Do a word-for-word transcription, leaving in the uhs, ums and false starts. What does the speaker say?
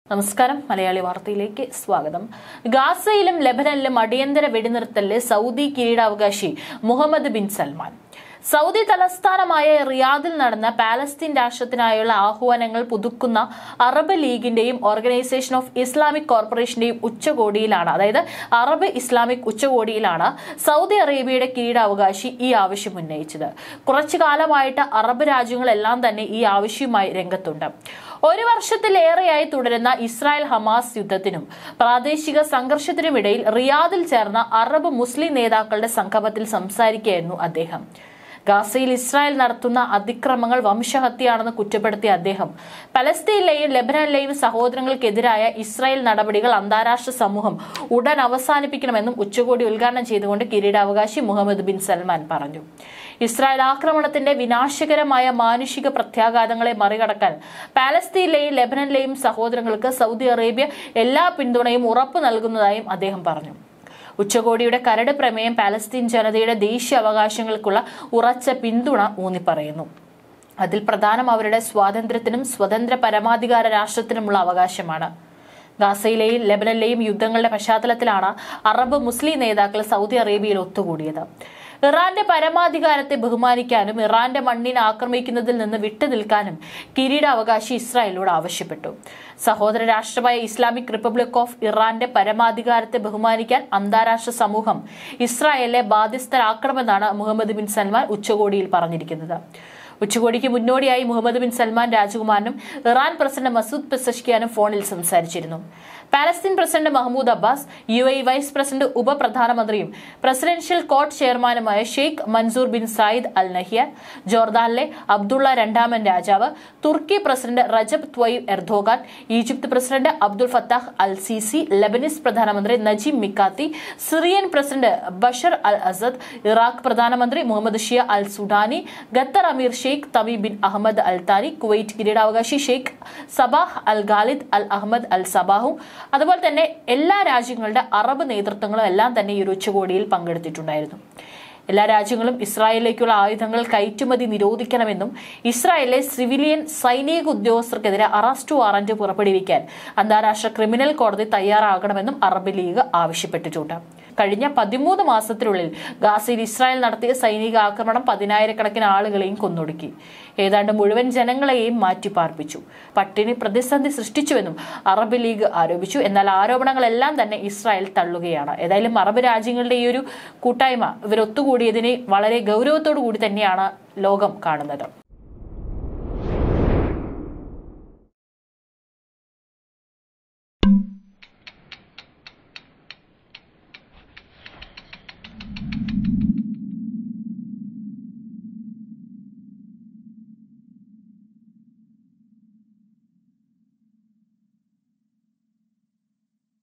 നമസ്കാരം മലയാളി വാർത്തയിലേക്ക് സ്വാഗതം. ഗാസയിലും ലെബനനിലും അടിയന്തര വെടിനിർത്തലിൽ സൗദി കിരീടാവകാശി മുഹമ്മദ് ബിൻ സൽമാൻ. സൗദി തലസ്ഥാനമായ റിയാദിൽ നടന്ന പാലസ്തീൻ രാഷ്ട്രത്തിനായുള്ള ആഹ്വാനങ്ങൾ പുതുക്കുന്ന അറബ് ലീഗിന്റെയും ഓർഗനൈസേഷൻ ഓഫ് ഇസ്ലാമിക് കോർപ്പറേഷന്റെയും ഉച്ചകോടിയിലാണ് അതായത് അറബ് ഇസ്ലാമിക് ഉച്ചകോടിയിലാണ് സൗദി അറേബ്യയുടെ കിരീടാവകാശി ഈ ആവശ്യം ഉന്നയിച്ചത്. കുറച്ചു കാലമായിട്ട് അറബ് രാജ്യങ്ങളെല്ലാം തന്നെ ഈ ആവശ്യവുമായി രംഗത്തുണ്ട്. ഒരു വർഷത്തിലേറെയായി തുടരുന്ന ഇസ്രായേൽ ഹമാസ് യുദ്ധത്തിനും പ്രാദേശിക സംഘർഷത്തിനുമിടയിൽ റിയാദിൽ ചേർന്ന അറബ് മുസ്ലിം നേതാക്കളുടെ സംഗമത്തിൽ സംസാരിക്കുകയായിരുന്നു അദ്ദേഹം. ഗാസയിൽ ഇസ്രായേൽ നടത്തുന്ന അതിക്രമങ്ങൾ വംശഹത്യയാണെന്ന് കുറ്റപ്പെടുത്തിയ അദ്ദേഹം പലസ്തീനിലെയും ലെബനനിലെയും സഹോദരങ്ങൾക്കെതിരായ ഇസ്രായേൽ നടപടികൾ അന്താരാഷ്ട്ര സമൂഹം ഉടൻ അവസാനിപ്പിക്കണമെന്നും ഉച്ചകോടി ഉദ്ഘാടനം ചെയ്തുകൊണ്ട് കിരീടാവകാശി മുഹമ്മദ് ബിൻ സൽമാൻ പറഞ്ഞു. ഇസ്രായേൽ ആക്രമണത്തിന്റെ വിനാശകരമായ മാനുഷിക പ്രത്യാഘാതങ്ങളെ മറികടക്കാൻ പാലസ്തീനിലെയും ലെബനനിലെയും സഹോദരങ്ങൾക്ക് സൗദി അറേബ്യ എല്ലാ പിന്തുണയും ഉറപ്പു നൽകുന്നതായും അദ്ദേഹം പറഞ്ഞു. ഉച്ചകോടിയുടെ കരട് പ്രമേയം പാലസ്തീൻ ജനതയുടെ ദേശീയ അവകാശങ്ങൾക്കുള്ള ഉറച്ച പിന്തുണ ഊന്നിപ്പറയുന്നു. അതിൽ പ്രധാനം അവരുടെ സ്വാതന്ത്ര്യത്തിനും സ്വതന്ത്ര പരമാധികാര രാഷ്ട്രത്തിനുമുള്ള അവകാശമാണ്. ഗാസയിലെയും ലെബനനിലെയും യുദ്ധങ്ങളുടെ പശ്ചാത്തലത്തിലാണ് അറബ് മുസ്ലിം നേതാക്കൾ സൗദി അറേബ്യയിൽ ഒത്തുകൂടിയത്. ഇറാന്റെ പരമാധികാരത്തെ ബഹുമാനിക്കാനും ഇറാന്റെ മണ്ണിനെ ആക്രമിക്കുന്നതിൽ നിന്ന് വിട്ടുനിൽക്കാനും കിരീടാവകാശി ഇസ്രായേലിനോട് ആവശ്യപ്പെട്ടു. സഹോദര രാഷ്ട്രമായ ഇസ്ലാമിക് റിപ്പബ്ലിക് ഓഫ് ഇറാന്റെ പരമാധികാരത്തെ ബഹുമാനിക്കാൻ അന്താരാഷ്ട്ര സമൂഹം ഇസ്രായേലിനെ ബാധ്യസ്ഥരാക്കണമെന്നാണ് മുഹമ്മദ് ബിൻ സൽമാൻ ഉച്ചകോടിയിൽ പറഞ്ഞിരിക്കുന്നത്. ഉച്ചകോടിക്ക് മുന്നോടിയായി മുഹമ്മദ് ബിൻ സൽമാൻ രാജകുമാരനും ഇറാൻ പ്രസിഡന്റ് മസൂദ് പെസഷ്കിയാനും ഫോണിൽ സംസാരിച്ചിരുന്നു. Palestine president Mahmoud Abbas, U A vice president ഉപപ്രധാനമന്ത്രിയും പ്രസിഡൻഷ്യൽ കോർട്ട് ചെയർമാനുമായ Sheikh Mansour bin Zayed al Nahyan, ജോർദാനിലെ അബ്ദുള്ള രണ്ടാമൻ രാജാവ്, തുർക്കി president Recep Tayyip Erdogan, Egypt president Abdel Fattah al Sisi, Lebanese പ്രധാനമന്ത്രി Najib Mikati, Syrian president Bashar al Assad, Iraq പ്രധാനമന്ത്രി Mohammed Shia al Sudani, Qatar അമീർ Sheikh Tamim bin Ahmad al Thani, Kuwait കിരീടാവകാശി Sheikh Sabah al Khalid al Ahmad al സബാഹു, അതുപോലെ തന്നെ എല്ലാ രാജ്യങ്ങളുടെ Arab നേതൃത്വങ്ങളും എല്ലാം തന്നെ ഈ ഒരു ഉച്ചകോടിയിൽ പങ്കെടുത്തിട്ടുണ്ടായിരുന്നു. എല്ലാ രാജ്യങ്ങളും ഇസ്രായേലിലേക്കുള്ള ആയുധങ്ങൾ കയറ്റുമതി നിരോധിക്കണമെന്നും ഇസ്രായേലിലെ സിവിലിയൻ സൈനിക ഉദ്യോഗസ്ഥർക്കെതിരെ അറസ്റ്റ് വാറന്റ് പുറപ്പെടുവിക്കാൻ അന്താരാഷ്ട്ര ക്രിമിനൽ കോടതി തയ്യാറാകണമെന്നും അറബ് ലീഗ് ആവശ്യപ്പെട്ടിട്ടുണ്ട്. കഴിഞ്ഞ പതിമൂന്ന് മാസത്തിനുള്ളിൽ ഗാസയിൽ ഇസ്രായേൽ നടത്തിയ സൈനിക ആക്രമണം പതിനായിരക്കണക്കിന് ആളുകളെയും കൊന്നൊടുക്കി. ഏതാണ്ട് മുഴുവൻ ജനങ്ങളെയും മാറ്റിപ്പാർപ്പിച്ചു. പട്ടിണി പ്രതിസന്ധി സൃഷ്ടിച്ചുവെന്നും അറബ് ലീഗ് ആരോപിച്ചു. എന്നാൽ ആരോപണങ്ങളെല്ലാം തന്നെ ഇസ്രായേൽ തള്ളുകയാണ്. ഏതായാലും അറബ് രാജ്യങ്ങളുടെ ഈ ഒരു കൂട്ടായ്മ ഇവരൊത്തുകൂടിയതിനെ വളരെ ഗൗരവത്തോടു കൂടി തന്നെയാണ് ലോകം കാണുന്നത്.